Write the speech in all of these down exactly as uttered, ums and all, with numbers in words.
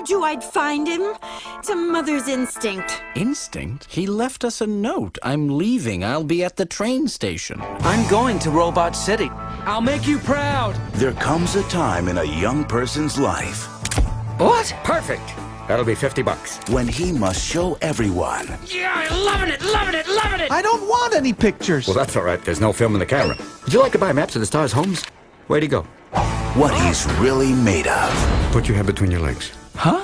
told you I'd find him. It's a mother's instinct. Instinct? He left us a note. I'm leaving. I'll be at the train station. I'm going to Robot City. I'll make you proud. There comes a time in a young person's life What? Perfect. That'll be fifty bucks. when he must show everyone Yeah, loving it, loving it, loving it. I don't want any pictures. Well, that's all right. There's no film in the camera. Would you like to buy maps of the stars' homes? Where'd he go? what he's really made of. Put your head between your legs. Huh?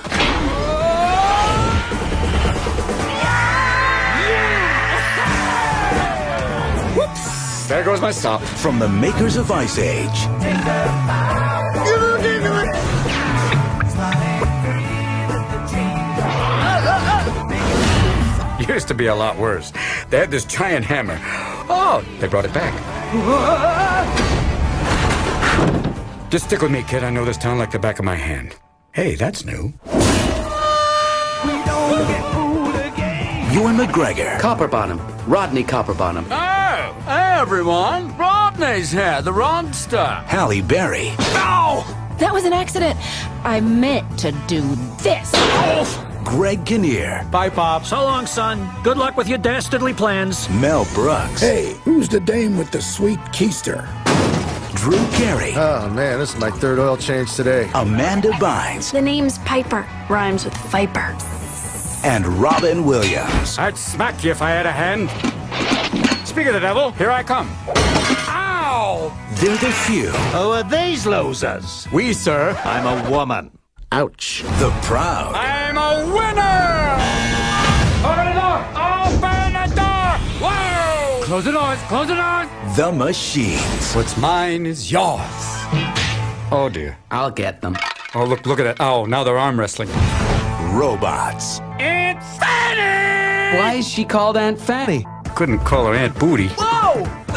Whoops! There goes my stop. From the makers of Ice Age Used to be a lot worse. They had this giant hammer. Oh, they brought it back. Just stick with me, kid. I know this town like the back of my hand. Hey, that's new. Ewan McGregor, Copperbottom. Rodney Copperbottom. Oh, hey everyone. Rodney's here, the Rodster. Halle Berry, That was an accident. I meant to do this. Greg Kinnear, Bye, Pop. So long, son. Good luck with your dastardly plans. Mel Brooks, Hey, who's the dame with the sweet keister? Drew Carey, Oh, man, this is my third oil change today. Amanda Bynes, The name's Piper. Rhymes with Viper. and Robin Williams. I'd smack you if I had a hand. Speak of the devil, here I come. Ow! They're the few, Who are these losers? We, sir. I'm a woman. Ouch. the proud, I'm a winner! Open the door! Open the door! Whoa! Close the doors! Close the doors! the machines. What's mine is yours. Oh, dear. I'll get them. Oh, look, look at it. Oh, now they're arm wrestling. Robots, It's Fanny! Why is she called Aunt Fanny? Couldn't call her Aunt Booty. Whoa!